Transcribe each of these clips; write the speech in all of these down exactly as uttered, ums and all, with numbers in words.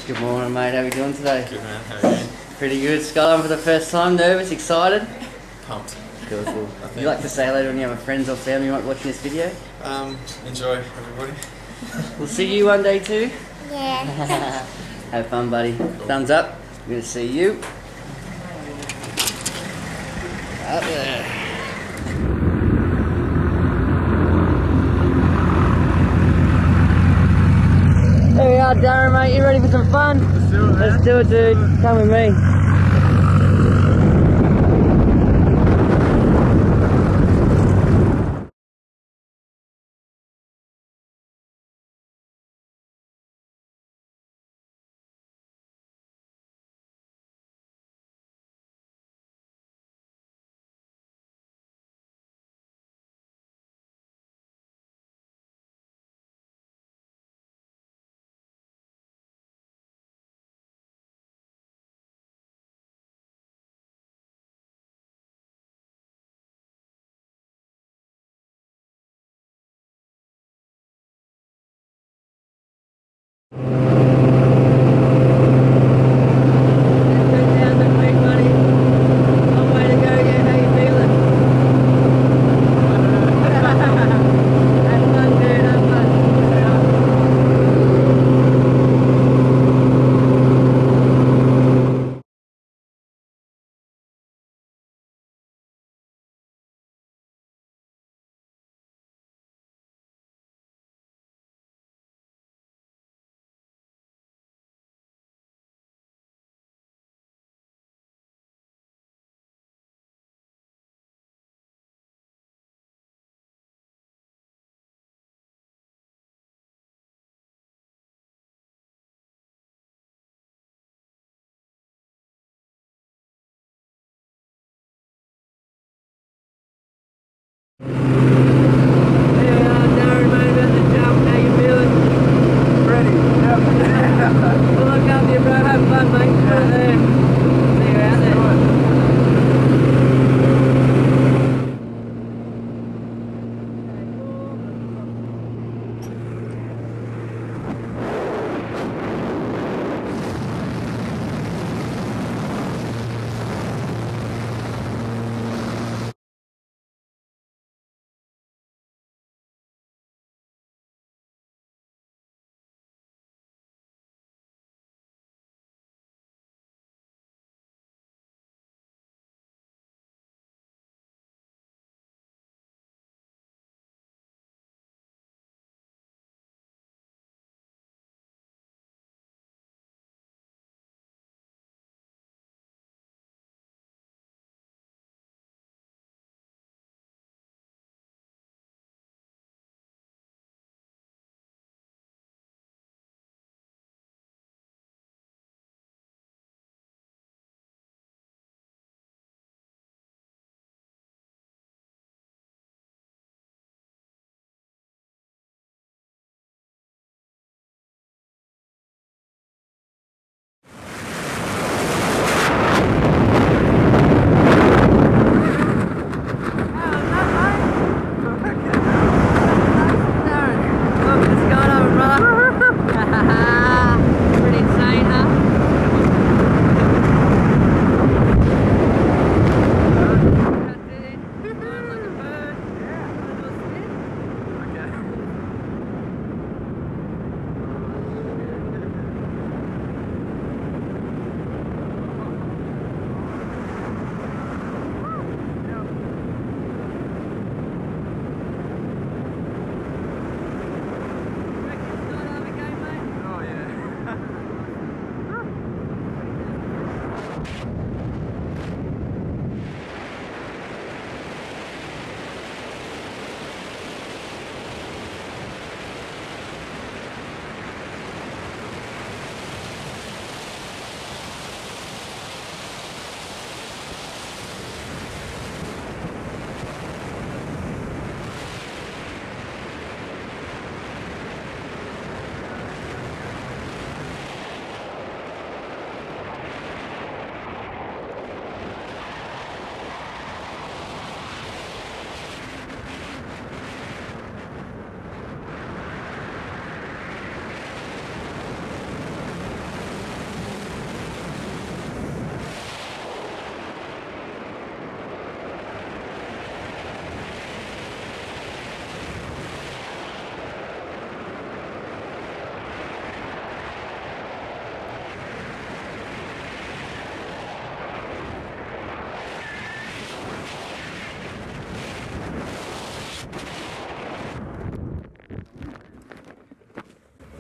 Good morning, mate. How are you doing today? Good, man. How are you? Pretty good. Skyline for the first time. Nervous? Excited? Pumped. Cool, cool. Would you like to say hello to any other friends or family you might be watching this video? Um, enjoy, everybody. We'll see you one day too. Yeah. Have fun, buddy. Cool. Thumbs up. We're going to see you. Up there. There we are, Darren, mate. You ready for some fun? Let's do it, man. Let's do it, dude. Come with me.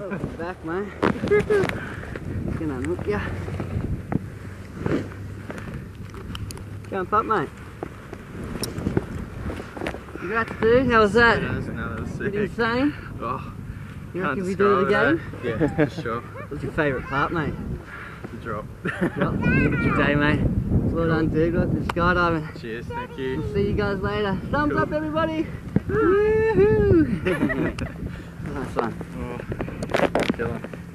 Welcome back, mate. Gonna unhook ya. Jump up, mate. Congrats, dude. How was that? No, that was Pretty sick. insane? Oh, You can't reckon we do it describe again? Yeah, for sure. What's your favourite part, mate? The drop. Well, good day, mate. Well done, dude. Look, the skydiving. Cheers, thank you. We'll see you guys later. Thumbs Cool. up, everybody. Woohoo! Nice one. Oh, kill 'em.